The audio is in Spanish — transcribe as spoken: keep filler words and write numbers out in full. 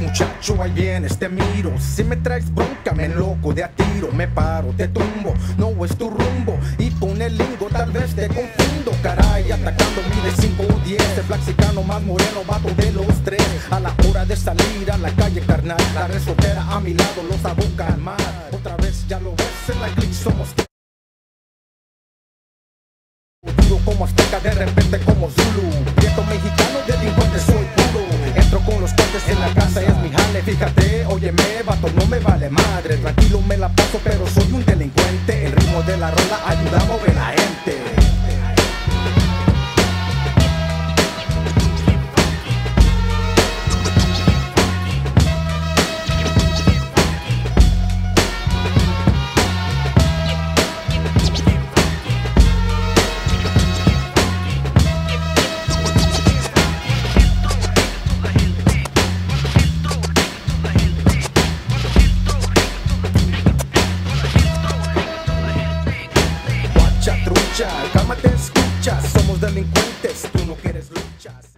muchacho, ahí vienes, te miro. Si me traes bronca, me loco de a tiro. Me paro, te tumbo, no es tu rumbo. Y con el lingo tal vez te confundo. Caray, atacando mide cinco o diez. El flexicano más moreno, vato de los tres. A la hora de salir a la calle, carnal, la red soltera a mi lado los aboca al mar. Otra vez ya lo ves, en la click somos duro como azteca, de repente como Zulu. Viejo mexicano, delincuente soy puro. Entro con los cuates en la casa, es mi jale. Fíjate, óyeme, vato, no me vale madre. Tranquilo me la paso, pero soy un delincuente. El ritmo de la rola ayuda a mover la gente. Trucha, cálmate, escucha, somos delincuentes, tú no quieres luchas.